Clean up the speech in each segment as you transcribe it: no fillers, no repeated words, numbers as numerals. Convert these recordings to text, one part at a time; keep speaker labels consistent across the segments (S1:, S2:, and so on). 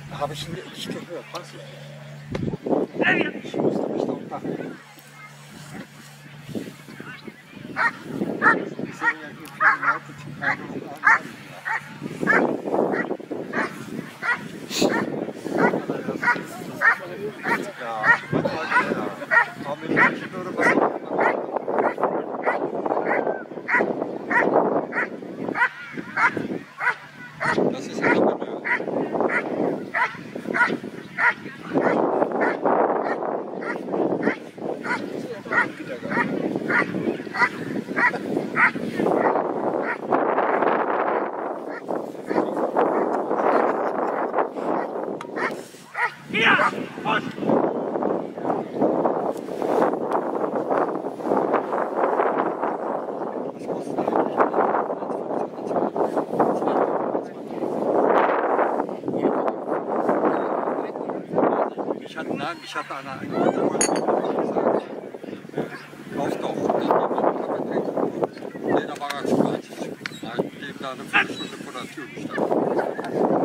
S1: Habe ich nicht gehört, was? Ich musste mich doch machen. Ich sehe ja hier viele Leute, die keine Ahnung. Ja, aber mit Menschen würde man auch machen. Das ist ja aber nö. Ich hatte einer gesagt, kauf doch. Nee, da war er zu weit. Da hat dem da eine Viertelstunde vor der Tür gestanden.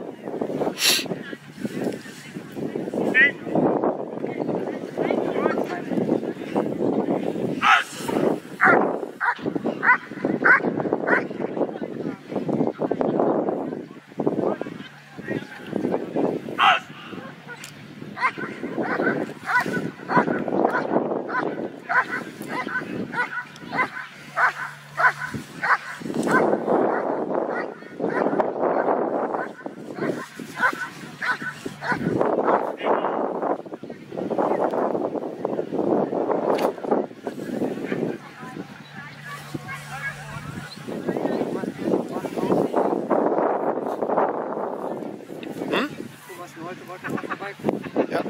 S1: Ja.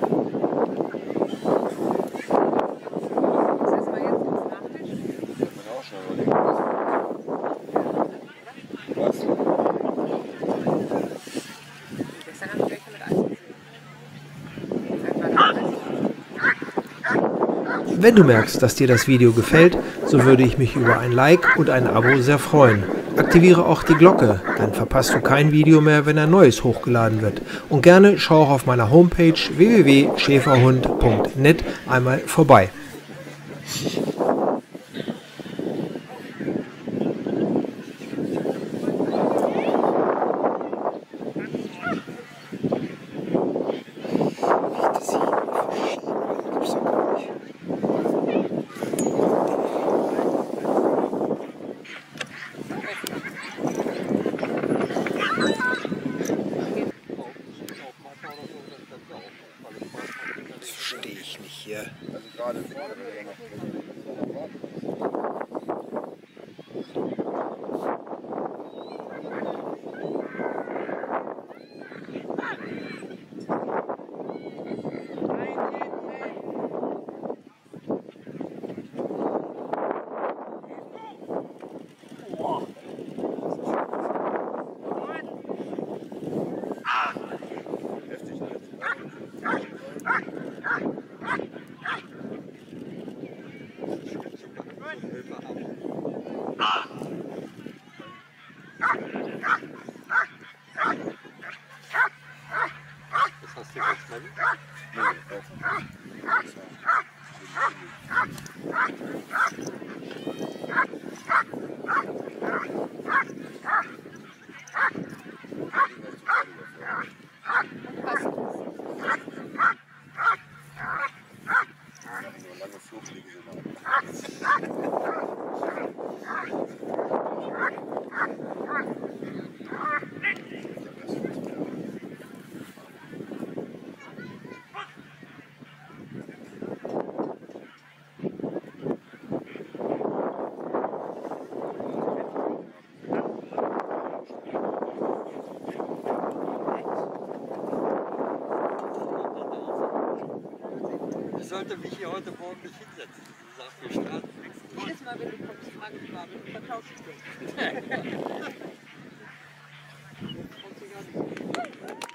S2: Wenn du merkst, dass dir das Video gefällt, so würde ich mich über ein Like und ein Abo sehr freuen. Aktiviere auch die Glocke, dann verpasst du kein Video mehr, wenn ein neues hochgeladen wird. Und gerne schau auch auf meiner Homepage www.schäferhund.net einmal vorbei.
S1: Das verstehe ich nicht hier. Also gerade vorne wäre noch Ich sollte mich hier heute Morgen nicht hinsetzen. Sie sagt, wir starten.
S3: Jedes Mal, wenn du kommst, frage ich mal, wenn du vertauscht bist.